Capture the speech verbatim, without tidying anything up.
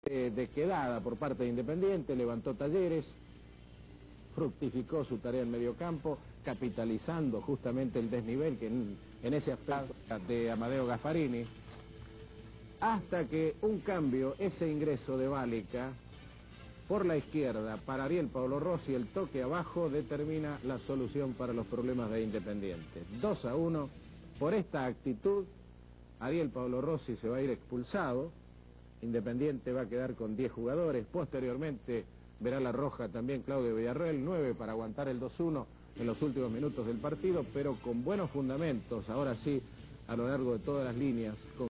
de, de quedada por parte de Independiente, levantó Talleres, fructificó su tarea en medio campo, capitalizando justamente el desnivel que en, en ese aspecto de Amadeo Gasparini, hasta que un cambio, ese ingreso de Bálica por la izquierda para Ariel Paulo Rossi, el toque abajo determina la solución para los problemas de Independiente. dos a uno, por esta actitud, Ariel Paulo Rossi se va a ir expulsado, Independiente va a quedar con diez jugadores, posteriormente verá la roja también Claudio Villarreal, nueve para aguantar el dos uno en los últimos minutos del partido, pero con buenos fundamentos, ahora sí, a lo largo de todas las líneas. Con